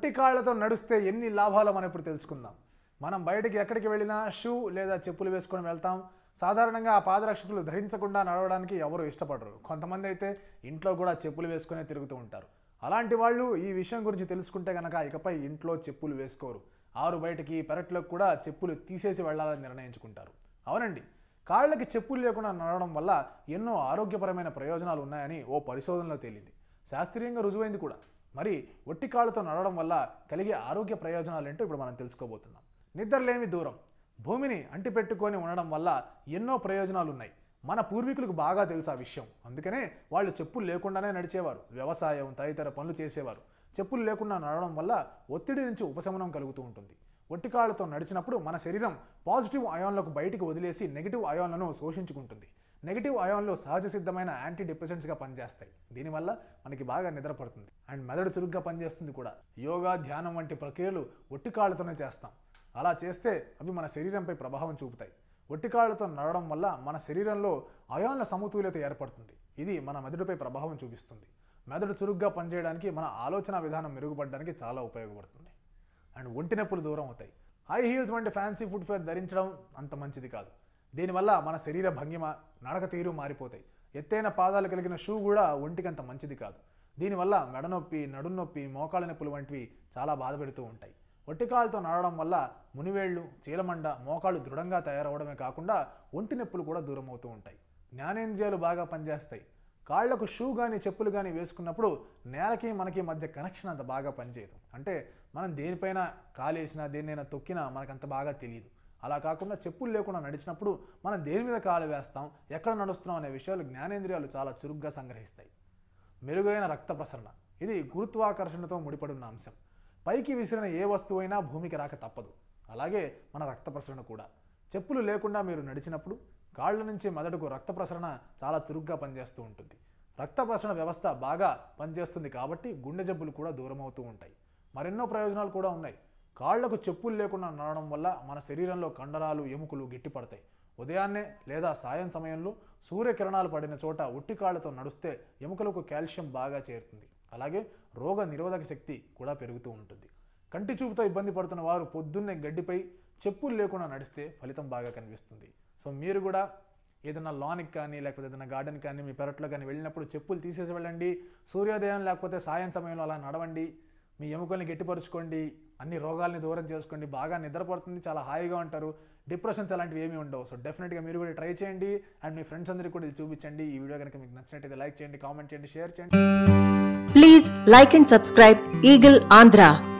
ఒట్టి కాళ్ళతో నడుస్తే ఎన్ని లాభాలు మనం ఇప్పుడు తెలుసుకుందాం. మనం బయటికి ఎక్కడికి వెళ్ళినా షూ లేదా చెప్పులు వేసుకొని వెళ్తాం. సాధారణంగా ఆ పాదరక్షకులు ధరించకుండా నడవడానికి ఎవరు ఇష్టపడరు. కొంతమంది అయితే ఇంట్లో కూడా చెప్పులు వేసుకునే తిరుగుతూ ఉంటారు. అలాంటి వాళ్ళు ఈ విషయం గురించి తెలుసుకుంటే కనుక ఇకపై ఇంట్లో చెప్పులు వేసుకోరు. ఆరు బయటికి పెరట్లోకి కూడా చెప్పులు తీసేసి వెళ్ళాలని నిర్ణయించుకుంటారు. అవునండి, కాళ్ళకి చెప్పులు లేకుండా నడవడం వల్ల ఎన్నో ఆరోగ్యపరమైన ప్రయోజనాలు ఉన్నాయని ఓ పరిశోధనలో తేలింది. శాస్త్రీయంగా రుజువైంది కూడా. మరి ఒట్టి కాళ్ళతో నడవడం వల్ల కలిగే ఆరోగ్య ప్రయోజనాలు ఏంటో ఇప్పుడు మనం తెలుసుకోబోతున్నాం. నిద్రలేమి దూరం. భూమిని అంటిపెట్టుకొని ఉండడం వల్ల ఎన్నో ప్రయోజనాలు ఉన్నాయి. మన పూర్వీకులకు బాగా తెలుసు ఆ విషయం. అందుకనే వాళ్ళు చెప్పులు లేకుండానే నడిచేవారు. వ్యవసాయం తదితర పనులు చేసేవారు. చెప్పులు లేకుండా నడవడం వల్ల ఒత్తిడి నుంచి ఉపశమనం కలుగుతూ ఉంటుంది. ఒట్టి కాళ్ళతో నడిచినప్పుడు మన శరీరం పాజిటివ్ అయాన్లకు బయటికి వదిలేసి నెగిటివ్ అయాన్లను శోషించుకుంటుంది. నెగిటివ్ అయాన్లు సహజ సిద్ధమైన యాంటీ డిప్రెసెంట్స్గా పనిచేస్తాయి. దీనివల్ల మనకి బాగా నిద్ర పడుతుంది అండ్ మెదడు చురుగ్గా పనిచేస్తుంది కూడా. యోగా, ధ్యానం వంటి ప్రక్రియలు ఒట్టి కాళ్ళతోనే చేస్తాం. అలా చేస్తే అవి మన శరీరంపై ప్రభావం చూపుతాయి. ఒట్టి కాళ్ళతో నడవడం వల్ల మన శరీరంలో అయాన్ల సమతుల్యత ఏర్పడుతుంది. ఇది మన మెదడుపై ప్రభావం చూపిస్తుంది. మెదడు చురుగ్గా పనిచేయడానికి, మన ఆలోచన విధానం మెరుగుపడడానికి చాలా ఉపయోగపడుతుంది. అండ్ ఒంటి నొప్పులు దూరం అవుతాయి. హై హీల్స్ వంటి ఫ్యాన్సీ ఫుట్వేర్ ధరించడం అంత మంచిది కాదు. దీనివల్ల మన శరీర భంగిమ, నడక తీరు మారిపోతాయి. ఎత్తైన పాదాలు కలిగిన షూ కూడా ఒంటికి అంత మంచిది కాదు. దీనివల్ల మెడనొప్పి, నడుం నొప్పి, మోకాళ్ళ నొప్పులు వంటివి చాలా బాధపెడుతూ ఉంటాయి. ఒట్టి కాళ్ళతో నడవడం వల్ల మునివేళ్లు, చీలమండ, మోకాళ్ళు దృఢంగా తయారవడమే కాకుండా ఒంటి నొప్పులు కూడా దూరం అవుతూ ఉంటాయి. జ్ఞానేంద్రియాలు బాగా పనిచేస్తాయి. కాళ్లకు షూ కానీ చెప్పులు కానీ వేసుకున్నప్పుడు నేలకి మనకి మధ్య కనెక్షన్ అంత బాగా పనిచేయదు. అంటే మనం దేనిపైన కాలేసినా దేన్నైనా తొక్కినా మనకంత బాగా తెలియదు. అలా కాకుండా చెప్పులు లేకుండా నడిచినప్పుడు మనం దేని మీద కాలు వేస్తాం, ఎక్కడ నడుస్తున్నాం అనే విషయాలు జ్ఞానేంద్రియాలు చాలా చురుగ్గా సంగ్రహిస్తాయి. మెరుగైన రక్త ప్రసరణ. ఇది గురుత్వాకర్షణతో ముడిపడి ఉన్న అంశం. పైకి విసిరిన ఏ వస్తువైనా భూమికి రాక తప్పదు. అలాగే మన రక్త ప్రసరణ కూడా. చెప్పులు లేకుండా మీరు నడిచినప్పుడు కాళ్ళ నుంచి మెదడుకు రక్త ప్రసరణ చాలా చురుగ్గా పనిచేస్తూ ఉంటుంది. రక్త ప్రసరణ వ్యవస్థ బాగా పనిచేస్తుంది కాబట్టి గుండె జబ్బులు కూడా దూరం అవుతూ ఉంటాయి. మరెన్నో ప్రయోజనాలు కూడా ఉన్నాయి. కాళ్లకు చెప్పులు లేకుండా నడవడం వల్ల మన శరీరంలో కండరాలు, ఎముకలు గట్టిపడతాయి. ఉదయాన్నే లేదా సాయం సమయంలో సూర్యకిరణాలు పడిన చోట ఒట్టి కాళ్లతో నడిస్తే ఎముకలకు కాల్షియం బాగా చేరుతుంది. అలాగే రోగ నిరోధక శక్తి కూడా పెరుగుతూ ఉంటుంది. కంటి చూపుతో ఇబ్బంది పడుతున్న వారు పొద్దున్నే గడ్డిపై చెప్పులు లేకుండా నడిస్తే ఫలితం బాగా కనిపిస్తుంది. సో మీరు కూడా ఏదైనా లాన్కి కానీ లేకపోతే ఏదైనా గార్డెన్ కానీ మీ పెరట్లో కానీ వెళ్ళినప్పుడు చెప్పులు తీసేసి వెళ్ళండి. సూర్యోదయం లేకపోతే సాయం సమయంలో అలా నడవండి. మీ ఎముకల్ని గట్టిపరుచుకోండి. అన్ని రోగాల్ని దూరం చేసుకోండి. బాగా నిద్రపడుతుంది, చాలా హాయిగా ఉంటారు. డిప్రెషన్స్ అలాంటివి ఏమీ ఉండవు. సో డెఫినెట్గా మీరు కూడా ట్రై చేయండి అండ్ మీ ఫ్రెండ్స్ అందరికీ కూడా ఇది చూపించండి. ఈ వీడియో కనుక మీకు నచ్చినట్టయితే లైక్ చేయండి, కామెంట్ చేయండి, షేర్ చేయండి. Please like and subscribe Eagle Andhra.